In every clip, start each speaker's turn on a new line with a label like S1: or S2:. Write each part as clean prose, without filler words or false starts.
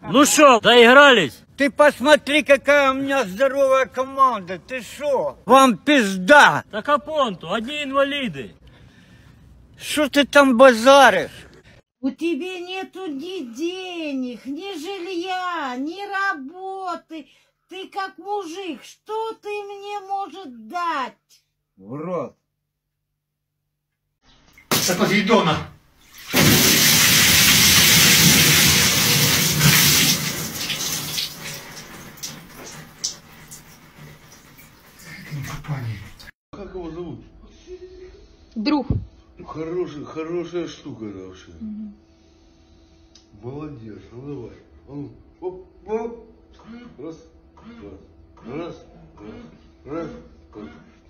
S1: Ну что, доигрались?
S2: Ты посмотри, какая у меня здоровая команда. Ты шо? Вам пизда.
S1: Так а понту, одни инвалиды.
S2: Что ты там базаришь?
S3: У тебя нету ни денег, ни жилья, ни работы. Ты как мужик, что ты мне может дать?
S2: В рот.
S4: Сапогидона.
S5: Как его зовут?
S6: Друг.
S5: Хорошая штука это вообще. Молодец, ну давай. Ну, оп, оп. Раз, раз, раз, раз.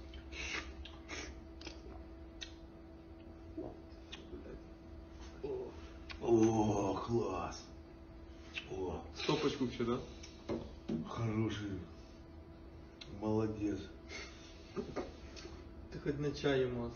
S5: О, класс. О.
S7: Стопочку вообще, да?
S5: Хороший. Молодец.
S7: Ты хоть на чай ему.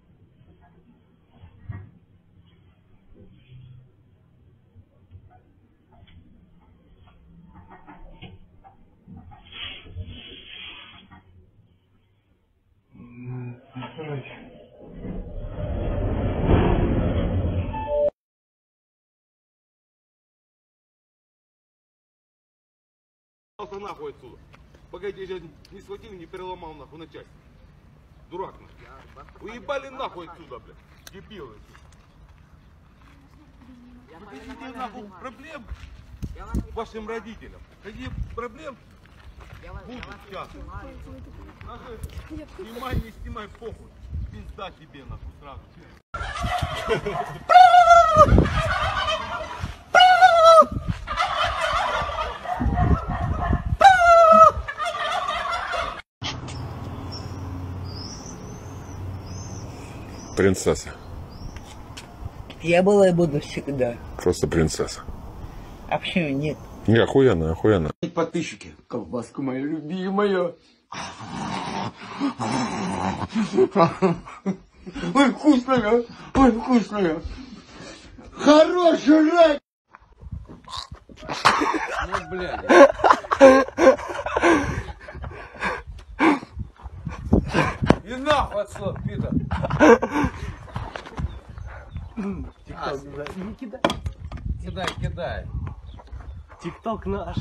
S5: Нахуй отсюда. Пока я тебя не схватил, не переломал нахуй на части. Дурак нахуй. Уебали нахуй отсюда, блядь. Дебилы. Какие нахуй проблем вашим родителям? Какие проблем будут сейчас? Снимай, не снимай, похуй. Пизда тебе нахуй сразу.
S8: Принцесса.
S2: Я была и буду всегда.
S8: Просто принцесса.
S2: А почему нет?
S8: Не, охуенно, охуенно.
S5: Подписчики. Колбаска моя любимая. Ой, вкусная. Ой, вкусная. Хорош жрать.
S7: Ну, блядь.
S5: И нахуй отсюда, Питер.
S7: Не кидай. Кидай, кидай.
S1: Тикток наш,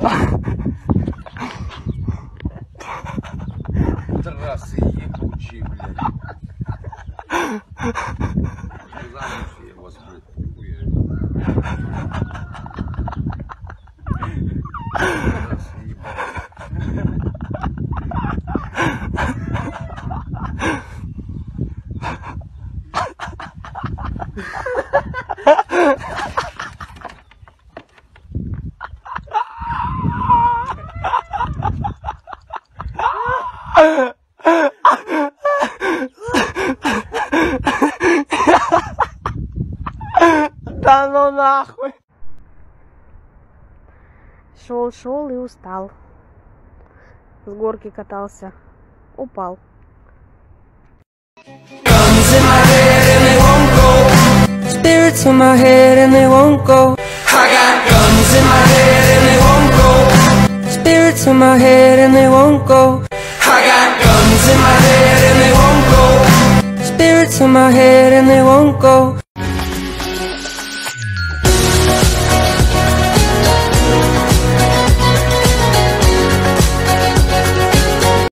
S7: Трассы ебучие, блядь. Замуж его сбрыть. Трассы ебучие.
S6: Да ну нахуй. Шел и устал. С горки катался. Упал.
S9: Spirits in my head and they won't go. I got guns in my head and they won't go. Spirits in my head and they won't go. I got guns in my head and they won't go. Spirits in my head and they won't go.